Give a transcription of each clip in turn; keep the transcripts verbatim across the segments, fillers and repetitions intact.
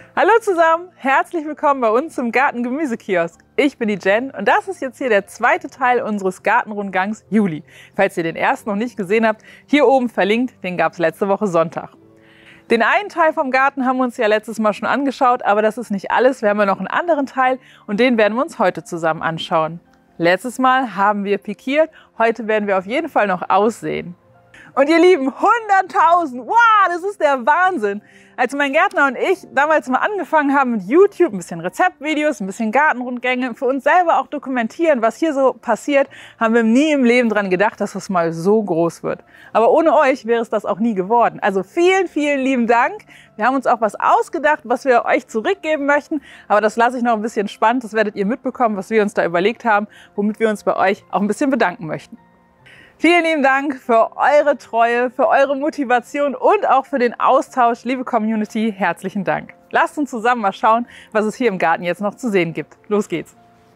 Hallo zusammen, herzlich willkommen bei uns im Garten-Gemüsekiosk. Ich bin die Jen und das ist jetzt hier der zweite Teil unseres Gartenrundgangs Juli. Falls ihr den ersten noch nicht gesehen habt, hier oben verlinkt, den gab es letzte Woche Sonntag. Den einen Teil vom Garten haben wir uns ja letztes Mal schon angeschaut, aber das ist nicht alles. Wir haben ja noch einen anderen Teil und den werden wir uns heute zusammen anschauen. Letztes Mal haben wir pikiert, heute werden wir auf jeden Fall noch aussehen. Und ihr Lieben, hunderttausend! Wow, das ist der Wahnsinn! Als mein Gärtner und ich damals mal angefangen haben mit YouTube, ein bisschen Rezeptvideos, ein bisschen Gartenrundgänge, für uns selber auch dokumentieren, was hier so passiert, haben wir nie im Leben dran gedacht, dass das mal so groß wird. Aber ohne euch wäre es das auch nie geworden. Also vielen, vielen lieben Dank. Wir haben uns auch was ausgedacht, was wir euch zurückgeben möchten. Aber das lasse ich noch ein bisschen spannend. Das werdet ihr mitbekommen, was wir uns da überlegt haben, womit wir uns bei euch auch ein bisschen bedanken möchten. Vielen lieben Dank für eure Treue, für eure Motivation und auch für den Austausch. Liebe Community, herzlichen Dank. Lasst uns zusammen mal schauen, was es hier im Garten jetzt noch zu sehen gibt. Los geht's!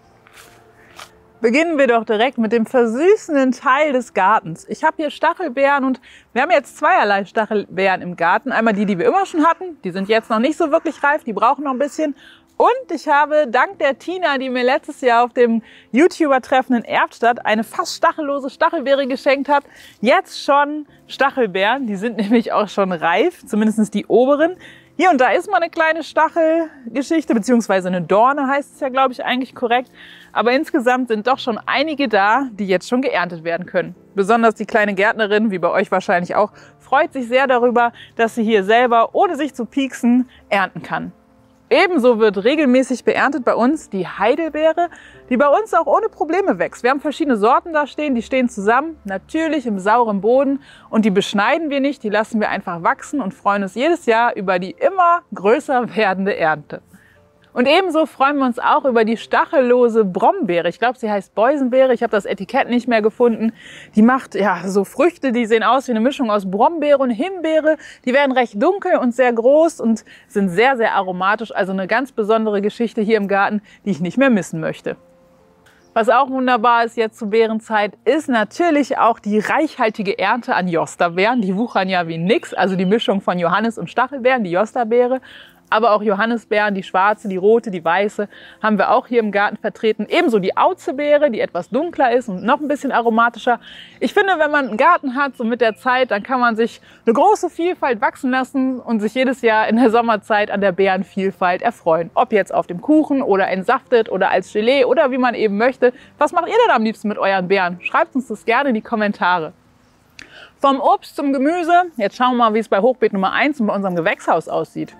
Beginnen wir doch direkt mit dem versüßenden Teil des Gartens. Ich habe hier Stachelbeeren und wir haben jetzt zweierlei Stachelbeeren im Garten. Einmal die, die wir immer schon hatten. Die sind jetzt noch nicht so wirklich reif, die brauchen noch ein bisschen. Und ich habe dank der Tina, die mir letztes Jahr auf dem YouTuber-Treffen in Erftstadt eine fast stachellose Stachelbeere geschenkt hat, jetzt schon Stachelbeeren. Die sind nämlich auch schon reif, zumindest die oberen. Hier und da ist mal eine kleine Stachelgeschichte, beziehungsweise eine Dorne heißt es ja, glaube ich, eigentlich korrekt. Aber insgesamt sind doch schon einige da, die jetzt schon geerntet werden können. Besonders die kleine Gärtnerin, wie bei euch wahrscheinlich auch, freut sich sehr darüber, dass sie hier selber, ohne sich zu pieksen, ernten kann. Ebenso wird regelmäßig beerntet bei uns die Heidelbeere, die bei uns auch ohne Probleme wächst. Wir haben verschiedene Sorten da stehen, die stehen zusammen, natürlich im sauren Boden und die beschneiden wir nicht, die lassen wir einfach wachsen und freuen uns jedes Jahr über die immer größer werdende Ernte. Und ebenso freuen wir uns auch über die stachellose Brombeere. Ich glaube, sie heißt Boysenbeere. Ich habe das Etikett nicht mehr gefunden. Die macht ja so Früchte, die sehen aus wie eine Mischung aus Brombeere und Himbeere. Die werden recht dunkel und sehr groß und sind sehr, sehr aromatisch. Also eine ganz besondere Geschichte hier im Garten, die ich nicht mehr missen möchte. Was auch wunderbar ist jetzt zur Beerenzeit, ist natürlich auch die reichhaltige Ernte an Josterbeeren. Die wuchern ja wie nix. Also die Mischung von Johannis- und Stachelbeeren, die Josterbeere. Aber auch Johannisbeeren, die schwarze, die rote, die weiße, haben wir auch hier im Garten vertreten. Ebenso die Auzebeere, die etwas dunkler ist und noch ein bisschen aromatischer. Ich finde, wenn man einen Garten hat, so mit der Zeit, dann kann man sich eine große Vielfalt wachsen lassen und sich jedes Jahr in der Sommerzeit an der Beerenvielfalt erfreuen. Ob jetzt auf dem Kuchen oder entsaftet oder als Gelee oder wie man eben möchte. Was macht ihr denn am liebsten mit euren Beeren? Schreibt uns das gerne in die Kommentare. Vom Obst zum Gemüse, jetzt schauen wir mal, wie es bei Hochbeet Nummer eins und bei unserem Gewächshaus aussieht.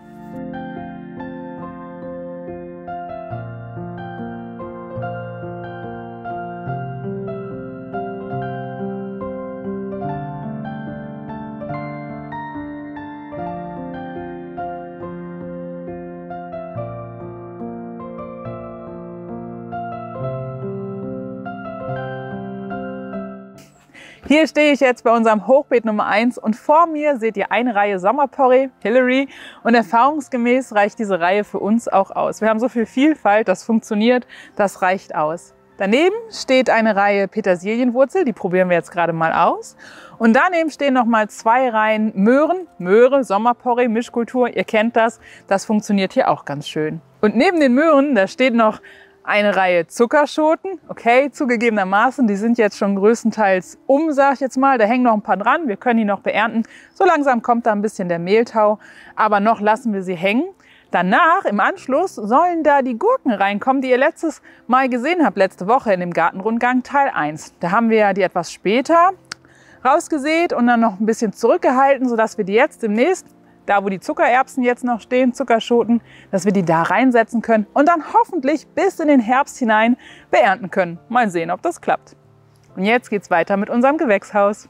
Hier stehe ich jetzt bei unserem Hochbeet Nummer eins und vor mir seht ihr eine Reihe Sommerporree, Hillary, und erfahrungsgemäß reicht diese Reihe für uns auch aus. Wir haben so viel Vielfalt, das funktioniert, das reicht aus. Daneben steht eine Reihe Petersilienwurzel, die probieren wir jetzt gerade mal aus. Und daneben stehen noch mal zwei Reihen Möhren, Möhre, Sommerporree, Mischkultur, ihr kennt das, das funktioniert hier auch ganz schön. Und neben den Möhren, da steht noch eine Reihe Zuckerschoten, okay, zugegebenermaßen, die sind jetzt schon größtenteils um, sag ich jetzt mal. Da hängen noch ein paar dran, wir können die noch beernten. So langsam kommt da ein bisschen der Mehltau, aber noch lassen wir sie hängen. Danach, im Anschluss, sollen da die Gurken reinkommen, die ihr letztes Mal gesehen habt, letzte Woche in dem Gartenrundgang Teil eins. Da haben wir ja die etwas später rausgesät und dann noch ein bisschen zurückgehalten, sodass wir die jetzt demnächst, da wo die Zuckererbsen jetzt noch stehen, Zuckerschoten, dass wir die da reinsetzen können und dann hoffentlich bis in den Herbst hinein beernten können. Mal sehen, ob das klappt. Und jetzt geht's weiter mit unserem Gewächshaus.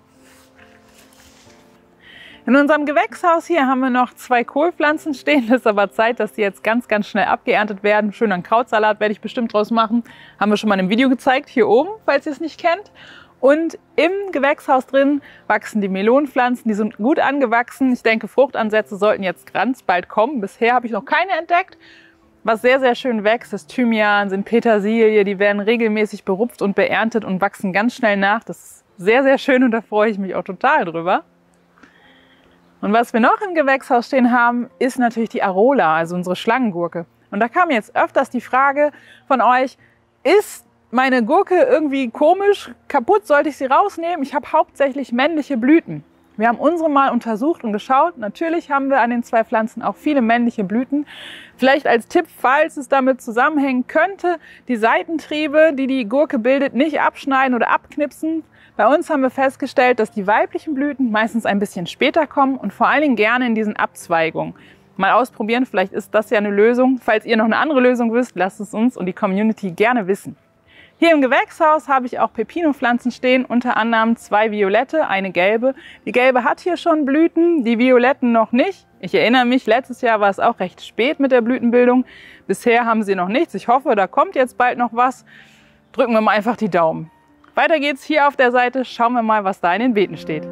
In unserem Gewächshaus hier haben wir noch zwei Kohlpflanzen stehen. Es ist aber Zeit, dass die jetzt ganz, ganz schnell abgeerntet werden. Schönen Krautsalat werde ich bestimmt draus machen. Haben wir schon mal in einem Video gezeigt, hier oben, falls ihr es nicht kennt. Und im Gewächshaus drin wachsen die Melonenpflanzen, die sind gut angewachsen. Ich denke, Fruchtansätze sollten jetzt ganz bald kommen. Bisher habe ich noch keine entdeckt. Was sehr, sehr schön wächst, ist Thymian, sind Petersilie. Die werden regelmäßig berupft und beerntet und wachsen ganz schnell nach. Das ist sehr, sehr schön und da freue ich mich auch total drüber. Und was wir noch im Gewächshaus stehen haben, ist natürlich die Arola, also unsere Schlangengurke. Und da kam jetzt öfters die Frage von euch, ist meine Gurke irgendwie komisch, kaputt, sollte ich sie rausnehmen? Ich habe hauptsächlich männliche Blüten. Wir haben unsere mal untersucht und geschaut. Natürlich haben wir an den zwei Pflanzen auch viele männliche Blüten. Vielleicht als Tipp, falls es damit zusammenhängen könnte, die Seitentriebe, die die Gurke bildet, nicht abschneiden oder abknipsen. Bei uns haben wir festgestellt, dass die weiblichen Blüten meistens ein bisschen später kommen und vor allen Dingen gerne in diesen Abzweigungen. Mal ausprobieren, vielleicht ist das ja eine Lösung. Falls ihr noch eine andere Lösung wisst, lasst es uns und die Community gerne wissen. Hier im Gewächshaus habe ich auch Pepino-Pflanzen stehen, unter anderem zwei violette, eine gelbe. Die gelbe hat hier schon Blüten, die violetten noch nicht. Ich erinnere mich, letztes Jahr war es auch recht spät mit der Blütenbildung. Bisher haben sie noch nichts. Ich hoffe, da kommt jetzt bald noch was. Drücken wir mal einfach die Daumen. Weiter geht's hier auf der Seite. Schauen wir mal, was da in den Beeten steht.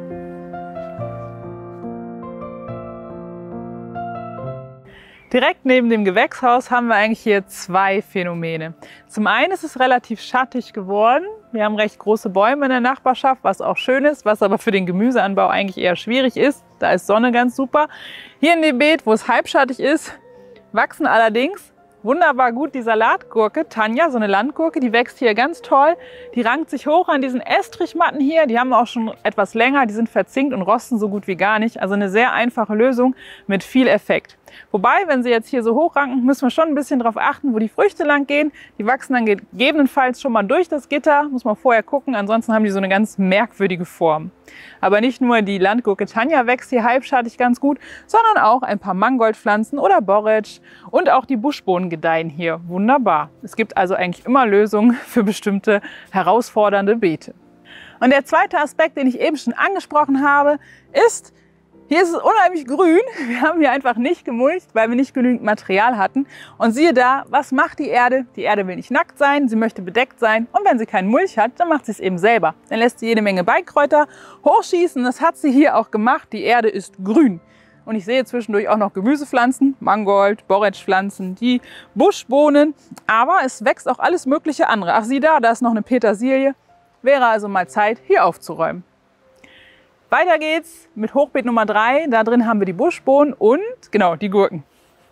Direkt neben dem Gewächshaus haben wir eigentlich hier zwei Phänomene. Zum einen ist es relativ schattig geworden. Wir haben recht große Bäume in der Nachbarschaft, was auch schön ist, was aber für den Gemüseanbau eigentlich eher schwierig ist. Da ist Sonne ganz super. Hier in dem Beet, wo es halbschattig ist, wachsen allerdings wunderbar gut die Salatgurke, Tanja, so eine Landgurke, die wächst hier ganz toll. Die rankt sich hoch an diesen Estrichmatten hier, die haben wir auch schon etwas länger, die sind verzinkt und rosten so gut wie gar nicht. Also eine sehr einfache Lösung mit viel Effekt. Wobei, wenn sie jetzt hier so hoch ranken, müssen wir schon ein bisschen darauf achten, wo die Früchte lang gehen. Die wachsen dann gegebenenfalls schon mal durch das Gitter, muss man vorher gucken, ansonsten haben die so eine ganz merkwürdige Form. Aber nicht nur die Landgurke Tanja wächst hier halbschattig ganz gut, sondern auch ein paar Mangoldpflanzen oder Borretsch und auch die Buschbohnen gedeihen hier wunderbar. Es gibt also eigentlich immer Lösungen für bestimmte herausfordernde Beete. Und der zweite Aspekt, den ich eben schon angesprochen habe, ist, hier ist es unheimlich grün. Wir haben hier einfach nicht gemulcht, weil wir nicht genügend Material hatten. Und siehe da, was macht die Erde? Die Erde will nicht nackt sein, sie möchte bedeckt sein. Und wenn sie keinen Mulch hat, dann macht sie es eben selber. Dann lässt sie jede Menge Beikräuter hochschießen. Das hat sie hier auch gemacht. Die Erde ist grün. Und ich sehe zwischendurch auch noch Gemüsepflanzen, Mangold, Borretschpflanzen, die Buschbohnen. Aber es wächst auch alles mögliche andere. Ach, sieh da, da ist noch eine Petersilie. Wäre also mal Zeit, hier aufzuräumen. Weiter geht's mit Hochbeet Nummer drei. Da drin haben wir die Buschbohnen und genau die Gurken.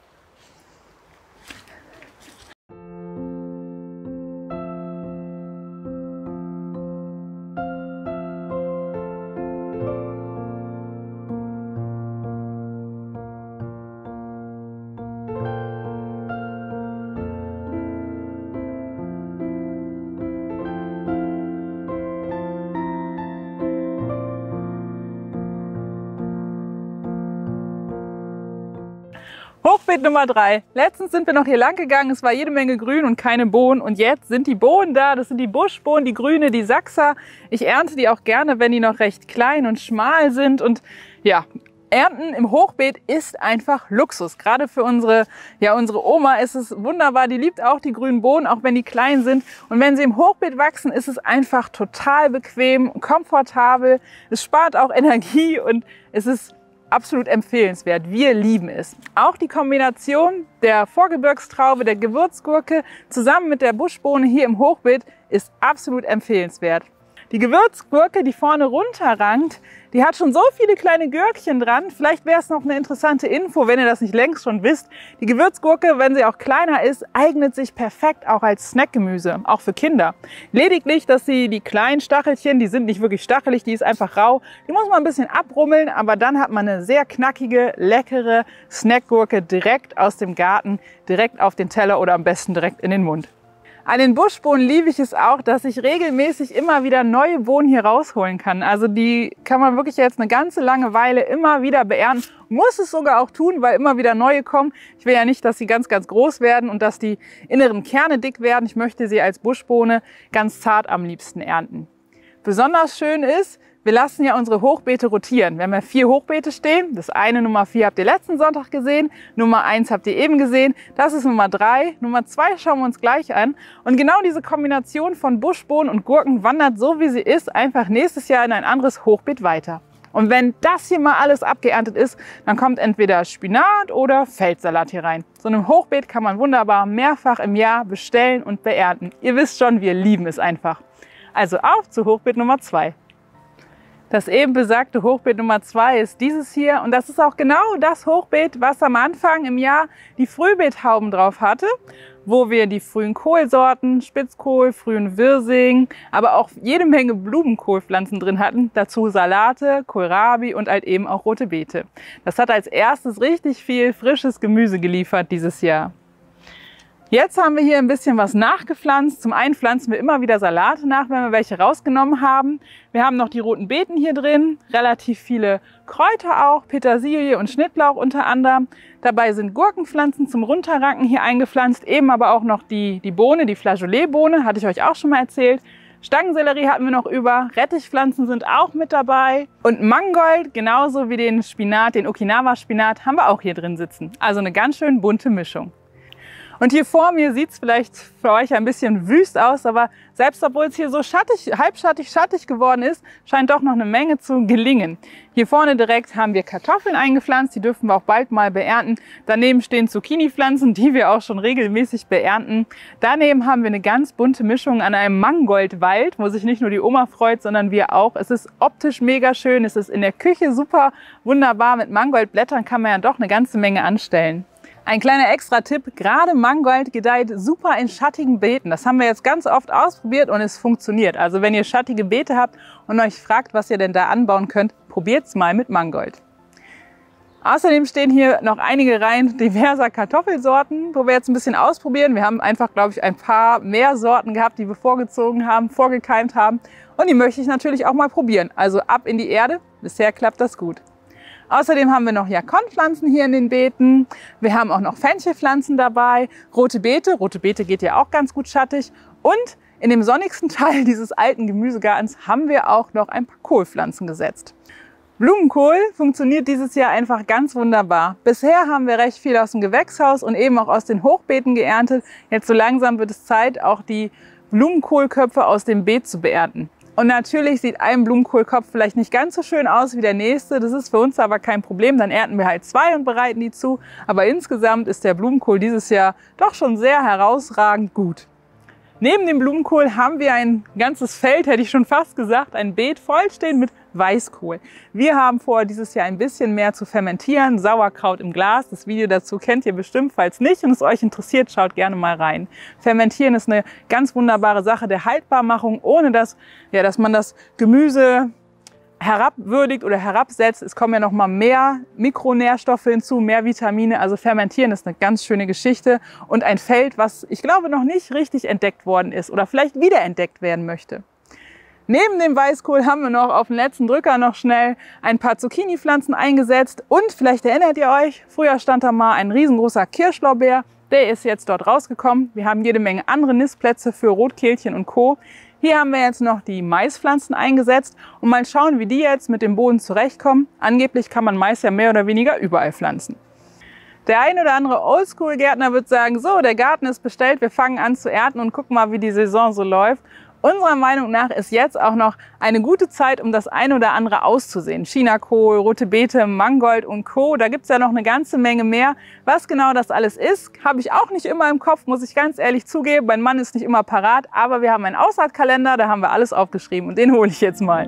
Hochbeet Nummer drei. Letztens sind wir noch hier lang gegangen, es war jede Menge Grün und keine Bohnen. Und jetzt sind die Bohnen da, das sind die Buschbohnen, die Grüne, die Sachser. Ich ernte die auch gerne, wenn die noch recht klein und schmal sind. Und ja, Ernten im Hochbeet ist einfach Luxus. Gerade für unsere, ja, unsere Oma ist es wunderbar. Die liebt auch die grünen Bohnen, auch wenn die klein sind. Und wenn sie im Hochbeet wachsen, ist es einfach total bequem, komfortabel. Es spart auch Energie und es ist absolut empfehlenswert. Wir lieben es. Auch die Kombination der Vorgebirgstraube, der Gewürzgurke zusammen mit der Buschbohne hier im Hochbeet ist absolut empfehlenswert. Die Gewürzgurke, die vorne runterrankt, die hat schon so viele kleine Gürkchen dran. Vielleicht wäre es noch eine interessante Info, wenn ihr das nicht längst schon wisst. Die Gewürzgurke, wenn sie auch kleiner ist, eignet sich perfekt auch als Snackgemüse, auch für Kinder. Lediglich, dass sie die kleinen Stachelchen, die sind nicht wirklich stachelig, die ist einfach rau, die muss man ein bisschen abrummeln, aber dann hat man eine sehr knackige, leckere Snackgurke direkt aus dem Garten, direkt auf den Teller oder am besten direkt in den Mund. An den Buschbohnen liebe ich es auch, dass ich regelmäßig immer wieder neue Bohnen hier rausholen kann. Also die kann man wirklich jetzt eine ganze lange Weile immer wieder beernten. Muss es sogar auch tun, weil immer wieder neue kommen. Ich will ja nicht, dass sie ganz, ganz groß werden und dass die inneren Kerne dick werden. Ich möchte sie als Buschbohne ganz zart am liebsten ernten. Besonders schön ist, wir lassen ja unsere Hochbeete rotieren. Wir haben ja vier Hochbeete stehen. Das eine, Nummer vier, habt ihr letzten Sonntag gesehen. Nummer eins habt ihr eben gesehen. Das ist Nummer drei. Nummer zwei schauen wir uns gleich an. Und genau diese Kombination von Buschbohnen und Gurken wandert so, wie sie ist, einfach nächstes Jahr in ein anderes Hochbeet weiter. Und wenn das hier mal alles abgeerntet ist, dann kommt entweder Spinat oder Feldsalat hier rein. So ein Hochbeet kann man wunderbar mehrfach im Jahr bestellen und beernten. Ihr wisst schon, wir lieben es einfach. Also auf zu Hochbeet Nummer zwei. Das eben besagte Hochbeet Nummer zwei ist dieses hier und das ist auch genau das Hochbeet, was am Anfang im Jahr die Frühbeethauben drauf hatte, wo wir die frühen Kohlsorten, Spitzkohl, frühen Wirsing, aber auch jede Menge Blumenkohlpflanzen drin hatten, dazu Salate, Kohlrabi und halt eben auch rote Beete. Das hat als erstes richtig viel frisches Gemüse geliefert dieses Jahr. Jetzt haben wir hier ein bisschen was nachgepflanzt. Zum einen pflanzen wir immer wieder Salate nach, wenn wir welche rausgenommen haben. Wir haben noch die roten Beeten hier drin, relativ viele Kräuter auch, Petersilie und Schnittlauch unter anderem. Dabei sind Gurkenpflanzen zum Runterranken hier eingepflanzt, eben aber auch noch die, die Bohne, die Flageolet-Bohne, hatte ich euch auch schon mal erzählt. Stangensellerie hatten wir noch über, Rettichpflanzen sind auch mit dabei und Mangold, genauso wie den Spinat, den Okinawa-Spinat, haben wir auch hier drin sitzen. Also eine ganz schön bunte Mischung. Und hier vor mir sieht es vielleicht für euch ein bisschen wüst aus, aber selbst obwohl es hier so schattig, halbschattig, schattig geworden ist, scheint doch noch eine Menge zu gelingen. Hier vorne direkt haben wir Kartoffeln eingepflanzt, die dürfen wir auch bald mal beernten. Daneben stehen Zucchini-Pflanzen, die wir auch schon regelmäßig beernten. Daneben haben wir eine ganz bunte Mischung an einem Mangoldwald, wo sich nicht nur die Oma freut, sondern wir auch. Es ist optisch mega schön, es ist in der Küche super wunderbar. Mit Mangoldblättern kann man ja doch eine ganze Menge anstellen. Ein kleiner Extra-Tipp, gerade Mangold gedeiht super in schattigen Beeten. Das haben wir jetzt ganz oft ausprobiert und es funktioniert. Also wenn ihr schattige Beete habt und euch fragt, was ihr denn da anbauen könnt, probiert es mal mit Mangold. Außerdem stehen hier noch einige Reihen diverser Kartoffelsorten, wo wir jetzt ein bisschen ausprobieren. Wir haben einfach, glaube ich, ein paar mehr Sorten gehabt, die wir vorgezogen haben, vorgekeimt haben. Und die möchte ich natürlich auch mal probieren. Also ab in die Erde. Bisher klappt das gut. Außerdem haben wir noch Jakonpflanzen hier in den Beeten. Wir haben auch noch Fenchelpflanzen dabei, rote Beete. Rote Beete geht ja auch ganz gut schattig. Und in dem sonnigsten Teil dieses alten Gemüsegartens haben wir auch noch ein paar Kohlpflanzen gesetzt. Blumenkohl funktioniert dieses Jahr einfach ganz wunderbar. Bisher haben wir recht viel aus dem Gewächshaus und eben auch aus den Hochbeeten geerntet. Jetzt so langsam wird es Zeit, auch die Blumenkohlköpfe aus dem Beet zu beernten. Und natürlich sieht ein Blumenkohlkopf vielleicht nicht ganz so schön aus wie der nächste. Das ist für uns aber kein Problem. Dann ernten wir halt zwei und bereiten die zu. Aber insgesamt ist der Blumenkohl dieses Jahr doch schon sehr herausragend gut. Neben dem Blumenkohl haben wir ein ganzes Feld, hätte ich schon fast gesagt, ein Beet vollstehen mit Weißkohl. Wir haben vor, dieses Jahr ein bisschen mehr zu fermentieren. Sauerkraut im Glas. Das Video dazu kennt ihr bestimmt. Falls nicht und es euch interessiert, schaut gerne mal rein. Fermentieren ist eine ganz wunderbare Sache der Haltbarmachung, ohne dass, ja, dass man das Gemüse herabwürdigt oder herabsetzt. Es kommen ja noch mal mehr Mikronährstoffe hinzu, mehr Vitamine. Also fermentieren ist eine ganz schöne Geschichte und ein Feld, was ich glaube noch nicht richtig entdeckt worden ist oder vielleicht wiederentdeckt werden möchte. Neben dem Weißkohl haben wir noch auf den letzten Drücker noch schnell ein paar Zucchini-Pflanzen eingesetzt. Und vielleicht erinnert ihr euch, früher stand da mal ein riesengroßer Kirschlorbeer. Der ist jetzt dort rausgekommen. Wir haben jede Menge andere Nistplätze für Rotkehlchen und Co. Hier haben wir jetzt noch die Maispflanzen eingesetzt und mal schauen, wie die jetzt mit dem Boden zurechtkommen. Angeblich kann man Mais ja mehr oder weniger überall pflanzen. Der ein oder andere Oldschool-Gärtner wird sagen, so, der Garten ist bestellt, wir fangen an zu ernten und gucken mal, wie die Saison so läuft. Unserer Meinung nach ist jetzt auch noch eine gute Zeit, um das ein oder andere auszusehen. Chinakohl, rote Beete, Mangold und Co. Da gibt es ja noch eine ganze Menge mehr. Was genau das alles ist, habe ich auch nicht immer im Kopf, muss ich ganz ehrlich zugeben. Mein Mann ist nicht immer parat, aber wir haben einen Aussaatkalender, da haben wir alles aufgeschrieben und den hole ich jetzt mal.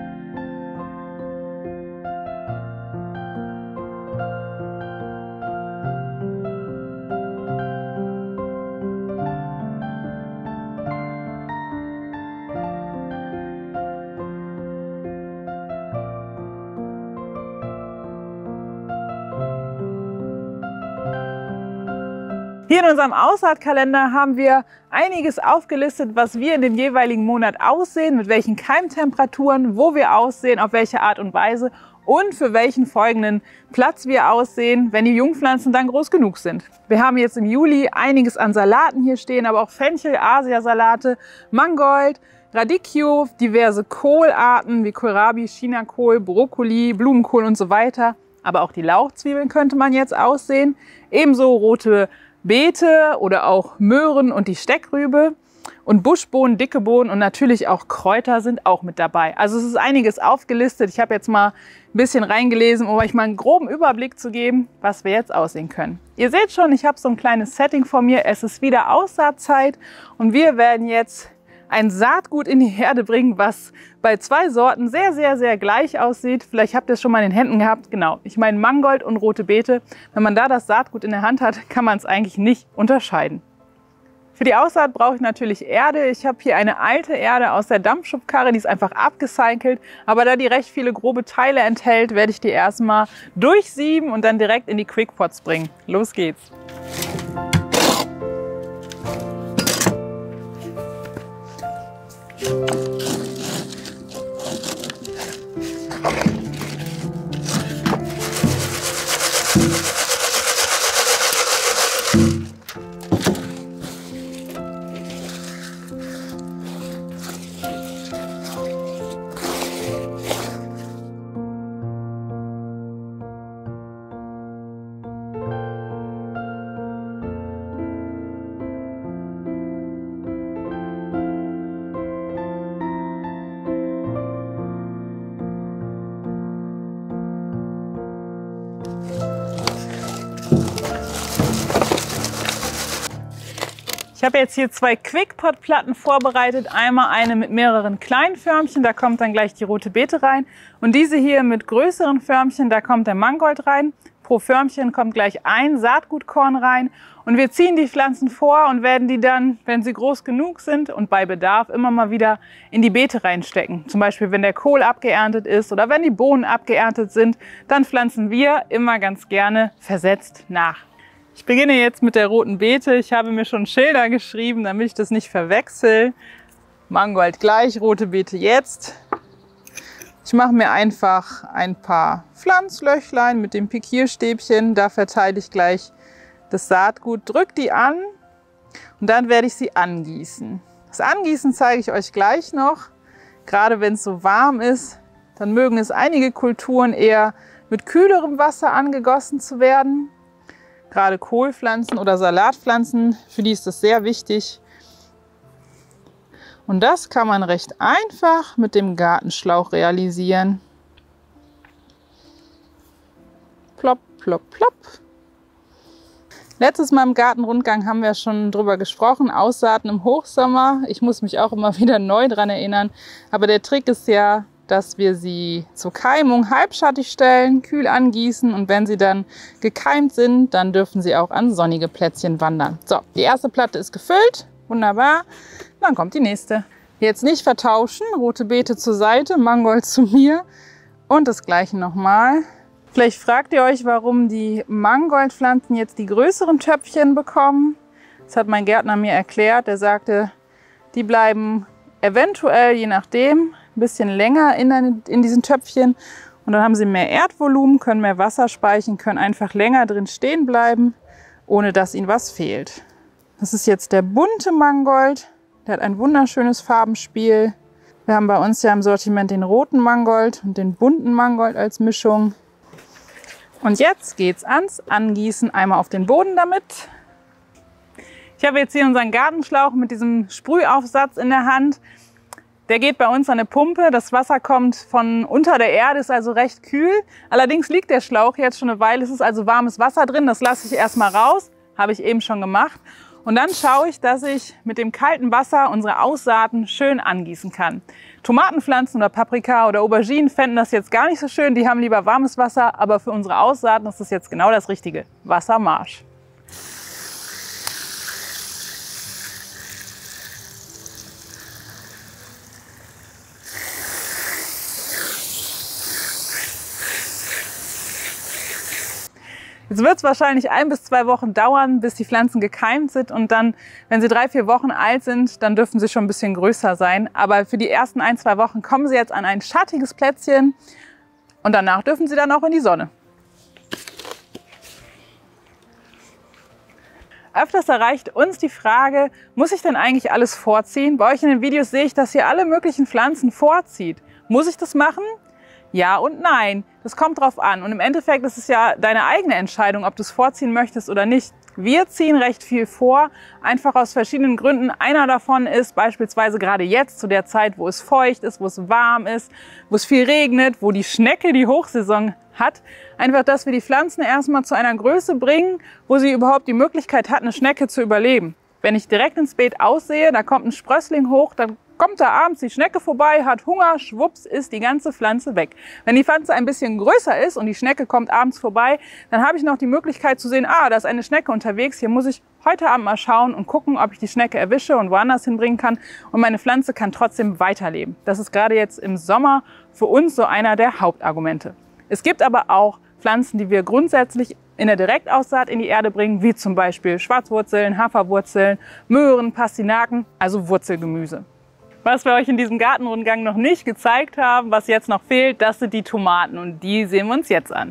Hier in unserem Aussaatkalender haben wir einiges aufgelistet, was wir in dem jeweiligen Monat aussehen, mit welchen Keimtemperaturen, wo wir aussehen, auf welche Art und Weise und für welchen folgenden Platz wir aussehen, wenn die Jungpflanzen dann groß genug sind. Wir haben jetzt im Juli einiges an Salaten hier stehen, aber auch Fenchel, Asiasalate, Mangold, Radicchio, diverse Kohlarten wie Kohlrabi, Chinakohl, Brokkoli, Blumenkohl und so weiter. Aber auch die Lauchzwiebeln könnte man jetzt aussehen. Ebenso rote Beete oder auch Möhren und die Steckrübe und Buschbohnen, dicke Bohnen und natürlich auch Kräuter sind auch mit dabei. Also es ist einiges aufgelistet. Ich habe jetzt mal ein bisschen reingelesen, um euch mal einen groben Überblick zu geben, was wir jetzt aussehen können. Ihr seht schon, ich habe so ein kleines Setting vor mir. Es ist wieder Aussaatzeit und wir werden jetzt ein Saatgut in die Erde bringen, was bei zwei Sorten sehr, sehr, sehr gleich aussieht. Vielleicht habt ihr es schon mal in den Händen gehabt. Genau, ich meine Mangold und rote Beete. Wenn man da das Saatgut in der Hand hat, kann man es eigentlich nicht unterscheiden. Für die Aussaat brauche ich natürlich Erde. Ich habe hier eine alte Erde aus der Dampfschubkarre, die ist einfach abgecycelt. Aber da die recht viele grobe Teile enthält, werde ich die erstmal durchsieben und dann direkt in die Quickpots bringen. Los geht's! Ich habe jetzt hier zwei Quickpot-Platten vorbereitet. Einmal eine mit mehreren kleinen Förmchen, da kommt dann gleich die rote Beete rein. Und diese hier mit größeren Förmchen, da kommt der Mangold rein. Pro Förmchen kommt gleich ein Saatgutkorn rein. Und wir ziehen die Pflanzen vor und werden die dann, wenn sie groß genug sind und bei Bedarf, immer mal wieder in die Beete reinstecken. Zum Beispiel, wenn der Kohl abgeerntet ist oder wenn die Bohnen abgeerntet sind, dann pflanzen wir immer ganz gerne versetzt nach. Ich beginne jetzt mit der roten Beete. Ich habe mir schon Schilder geschrieben, damit ich das nicht verwechsel. Mangold gleich, rote Beete jetzt. Ich mache mir einfach ein paar Pflanzlöchlein mit dem Pikierstäbchen. Da verteile ich gleich das Saatgut, drücke die an und dann werde ich sie angießen. Das Angießen zeige ich euch gleich noch. Gerade wenn es so warm ist, dann mögen es einige Kulturen eher mit kühlerem Wasser angegossen zu werden. Gerade Kohlpflanzen oder Salatpflanzen, für die ist das sehr wichtig. Und das kann man recht einfach mit dem Gartenschlauch realisieren. Plopp, plopp, plopp. Letztes Mal im Gartenrundgang haben wir schon drüber gesprochen, Aussaaten im Hochsommer. Ich muss mich auch immer wieder neu dran erinnern. Aber der Trick ist ja, dass wir sie zur Keimung halbschattig stellen, kühl angießen und wenn sie dann gekeimt sind, dann dürfen sie auch an sonnige Plätzchen wandern. So, die erste Platte ist gefüllt, wunderbar, dann kommt die nächste. Jetzt nicht vertauschen, rote Beete zur Seite, Mangold zu mir und das gleiche nochmal. Vielleicht fragt ihr euch, warum die Mangoldpflanzen jetzt die größeren Töpfchen bekommen. Das hat mein Gärtner mir erklärt, er sagte, die bleiben eventuell, je nachdem, ein bisschen länger in, in diesen Töpfchen und dann haben sie mehr Erdvolumen, können mehr Wasser speichern, können einfach länger drin stehen bleiben, ohne dass ihnen was fehlt. Das ist jetzt der bunte Mangold, der hat ein wunderschönes Farbenspiel. Wir haben bei uns ja im Sortiment den roten Mangold und den bunten Mangold als Mischung. Und jetzt geht's ans Angießen, einmal auf den Boden damit. Ich habe jetzt hier unseren Gartenschlauch mit diesem Sprühaufsatz in der Hand. Der geht bei uns an eine Pumpe. Das Wasser kommt von unter der Erde, ist also recht kühl. Allerdings liegt der Schlauch jetzt schon eine Weile. Es ist also warmes Wasser drin. Das lasse ich erstmal raus. Habe ich eben schon gemacht. Und dann schaue ich, dass ich mit dem kalten Wasser unsere Aussaaten schön angießen kann. Tomatenpflanzen oder Paprika oder Auberginen fänden das jetzt gar nicht so schön. Die haben lieber warmes Wasser. Aber für unsere Aussaaten ist das jetzt genau das Richtige. Wassermarsch. Jetzt wird es wahrscheinlich ein bis zwei Wochen dauern, bis die Pflanzen gekeimt sind und dann, wenn sie drei, vier Wochen alt sind, dann dürfen sie schon ein bisschen größer sein. Aber für die ersten ein, zwei Wochen kommen sie jetzt an ein schattiges Plätzchen und danach dürfen sie dann auch in die Sonne. Öfters erreicht uns die Frage, muss ich denn eigentlich alles vorziehen? Bei euch in den Videos sehe ich, dass ihr alle möglichen Pflanzen vorzieht. Muss ich das machen? Ja und nein. Das kommt drauf an. Und im Endeffekt ist es ja deine eigene Entscheidung, ob du es vorziehen möchtest oder nicht. Wir ziehen recht viel vor, einfach aus verschiedenen Gründen. Einer davon ist beispielsweise gerade jetzt, zu der Zeit, wo es feucht ist, wo es warm ist, wo es viel regnet, wo die Schnecke die Hochsaison hat. Einfach, dass wir die Pflanzen erstmal zu einer Größe bringen, wo sie überhaupt die Möglichkeit hat, eine Schnecke zu überleben. Wenn ich direkt ins Beet aussehe, da kommt ein Sprössling hoch, dann kommt da abends die Schnecke vorbei, hat Hunger, schwupps, ist die ganze Pflanze weg. Wenn die Pflanze ein bisschen größer ist und die Schnecke kommt abends vorbei, dann habe ich noch die Möglichkeit zu sehen, ah, da ist eine Schnecke unterwegs, hier muss ich heute Abend mal schauen und gucken, ob ich die Schnecke erwische und woanders hinbringen kann und meine Pflanze kann trotzdem weiterleben. Das ist gerade jetzt im Sommer für uns so einer der Hauptargumente. Es gibt aber auch Pflanzen, die wir grundsätzlich in der Direktaussaat in die Erde bringen, wie zum Beispiel Schwarzwurzeln, Haferwurzeln, Möhren, Pastinaken, also Wurzelgemüse. Was wir euch in diesem Gartenrundgang noch nicht gezeigt haben, was jetzt noch fehlt, das sind die Tomaten und die sehen wir uns jetzt an.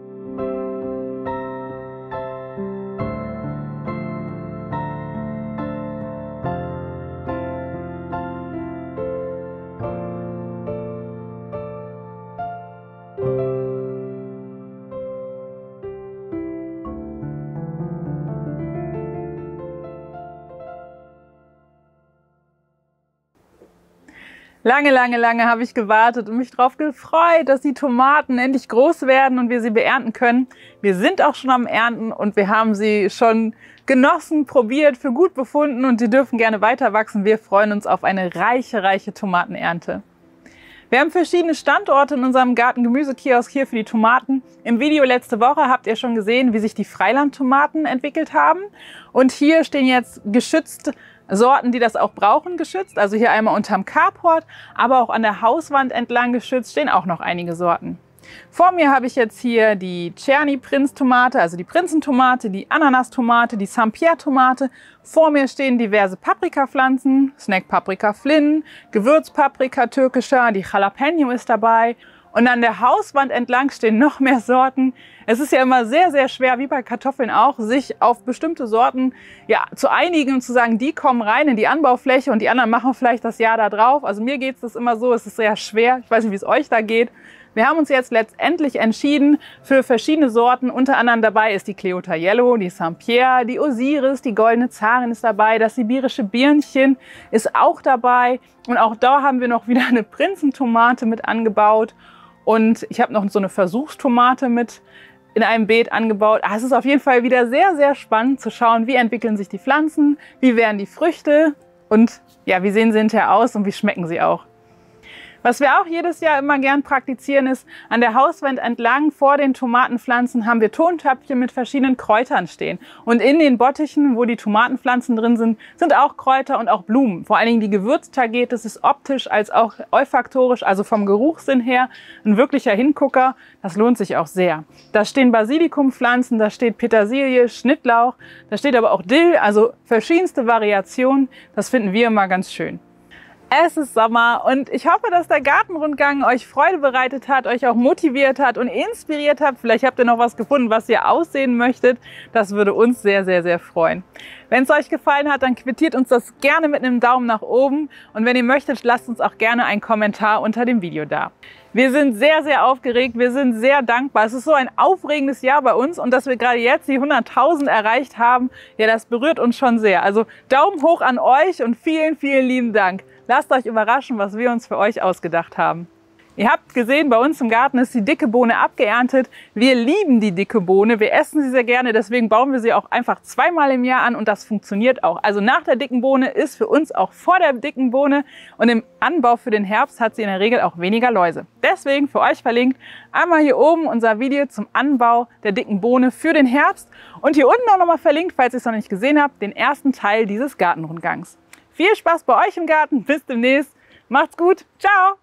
Lange, lange, lange habe ich gewartet und mich darauf gefreut, dass die Tomaten endlich groß werden und wir sie beernten können. Wir sind auch schon am Ernten und wir haben sie schon genossen, probiert, für gut befunden und sie dürfen gerne weiter wachsen. Wir freuen uns auf eine reiche, reiche Tomatenernte. Wir haben verschiedene Standorte in unserem Garten-Gemüsekiosk hier für die Tomaten. Im Video letzte Woche habt ihr schon gesehen, wie sich die Freilandtomaten entwickelt haben. Und hier stehen jetzt geschützt Sorten, die das auch brauchen, geschützt. Also hier einmal unterm Carport, aber auch an der Hauswand entlang geschützt stehen auch noch einige Sorten. Vor mir habe ich jetzt hier die Czerny-Prinz-Tomate, also die Prinzentomate, die Ananas-Tomate, die Saint-Pierre-Tomate. Vor mir stehen diverse Paprikapflanzen, Snack-Paprika Flynn, Gewürzpaprika türkischer, die Jalapeno ist dabei. Und an der Hauswand entlang stehen noch mehr Sorten. Es ist ja immer sehr, sehr schwer, wie bei Kartoffeln auch, sich auf bestimmte Sorten ja, zu einigen und zu sagen, die kommen rein in die Anbaufläche und die anderen machen vielleicht das Jahr da drauf. Also mir geht es das immer so, es ist sehr schwer. Ich weiß nicht, wie es euch da geht. Wir haben uns jetzt letztendlich entschieden für verschiedene Sorten. Unter anderem dabei ist die Cleota Yellow, die Saint-Pierre, die Osiris, die Goldene Zarin ist dabei, das sibirische Birnchen ist auch dabei. Und auch da haben wir noch wieder eine Prinzentomate mit angebaut. Und ich habe noch so eine Versuchstomate mit in einem Beet angebaut. Ah, es ist auf jeden Fall wieder sehr, sehr spannend zu schauen, wie entwickeln sich die Pflanzen, wie werden die Früchte und ja, wie sehen sie hinterher aus und wie schmecken sie auch. Was wir auch jedes Jahr immer gern praktizieren ist, an der Hauswand entlang vor den Tomatenpflanzen haben wir Tontöpfchen mit verschiedenen Kräutern stehen. Und in den Bottichen, wo die Tomatenpflanzen drin sind, sind auch Kräuter und auch Blumen. Vor allen Dingen die Gewürztagetes ist optisch als auch olfaktorisch, also vom Geruchssinn her, ein wirklicher Hingucker. Das lohnt sich auch sehr. Da stehen Basilikumpflanzen, da steht Petersilie, Schnittlauch, da steht aber auch Dill, also verschiedenste Variationen. Das finden wir immer ganz schön. Es ist Sommer und ich hoffe, dass der Gartenrundgang euch Freude bereitet hat, euch auch motiviert hat und inspiriert hat. Vielleicht habt ihr noch was gefunden, was ihr aussehen möchtet. Das würde uns sehr, sehr, sehr freuen. Wenn es euch gefallen hat, dann quittiert uns das gerne mit einem Daumen nach oben. Und wenn ihr möchtet, lasst uns auch gerne einen Kommentar unter dem Video da. Wir sind sehr, sehr aufgeregt, wir sind sehr dankbar. Es ist so ein aufregendes Jahr bei uns und dass wir gerade jetzt die hunderttausend erreicht haben, ja, das berührt uns schon sehr. Also Daumen hoch an euch und vielen, vielen lieben Dank. Lasst euch überraschen, was wir uns für euch ausgedacht haben. Ihr habt gesehen, bei uns im Garten ist die dicke Bohne abgeerntet. Wir lieben die dicke Bohne, wir essen sie sehr gerne, deswegen bauen wir sie auch einfach zweimal im Jahr an und das funktioniert auch. Also nach der dicken Bohne ist für uns auch vor der dicken Bohne und im Anbau für den Herbst hat sie in der Regel auch weniger Läuse. Deswegen für euch verlinkt einmal hier oben unser Video zum Anbau der dicken Bohne für den Herbst und hier unten auch nochmal verlinkt, falls ihr es noch nicht gesehen habt, den ersten Teil dieses Gartenrundgangs. Viel Spaß bei euch im Garten, bis demnächst, macht's gut, ciao!